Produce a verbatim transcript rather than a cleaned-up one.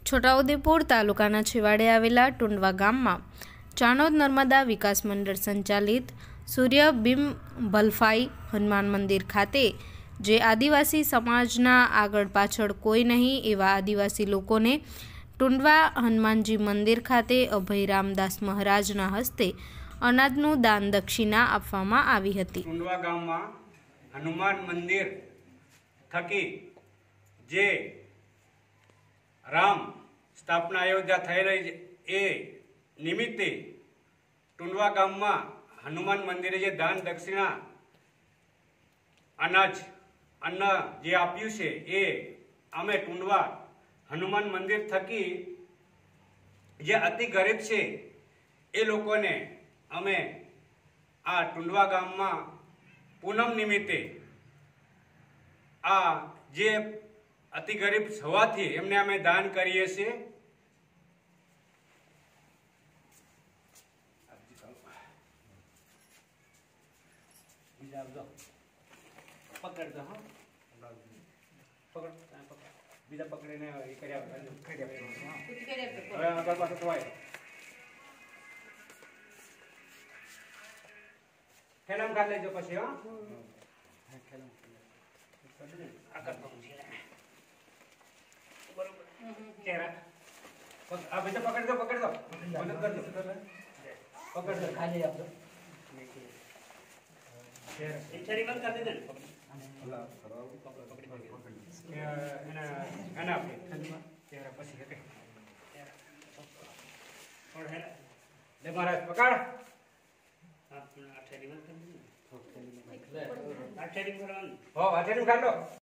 છોટાઉદેપુર તાલુકાના છેવાડે આવેલા ટુંડવા ગામમાં ચાણોદ નર્મદા વિકાસ મંડળ સંચાલિત સૂર્ય બિંબ ભલફાઈ હનુમાન મંદિર ખાતે જે આદિવાસી સમાજના આગળ પાછળ કોઈ નહીં એવા આદિવાસી લોકોને ટુંડવા હનુમાનજી મંદિર ખાતે અભય રામદાસ મહારાજના હસ્તે અનાજનું દાન દક્ષિણા આપવામાં આવી હતી। ટુંડવા ગામમાં હનુમાન મંદિર થકી જે રામ સ્થાપના અયોધ્યા થઈ રહી એ નિમિત્તે ટુંડવા ગામમાં હનુમાન મંદિરે જે દાન દક્ષિણા અનાજ અન્ન જે આપ્યું છે એ અમે ટુંડવા હનુમાન મંદિર થકી જે અતિ ગરીબ છે એ લોકોને અમે આ ટુંડવા ગામમાં પૂનમ નિમિત્તે આ જે અતિ ગરીબ હોવાથી એમને અમે દાન કરીએ છીએ। પકડ દો હા પકડ બીજા પકડીને એ કર્યા હવે આગળ પાછળ થવાય ખેલામ કાઢ લેજો પછી હા આ બીજા પકડ દો પકડ દો મદદ કરજો પકડ દો ખાલી આપજો એક ચારી બંધ કરી દે એના એના આપે ચહેરા પછી હટે ઓર હે લે મહારાજ પકડ આઠેરી બંધ કરી દે આઠેરી કરવાનું હો આઠેરી કાઢ લો।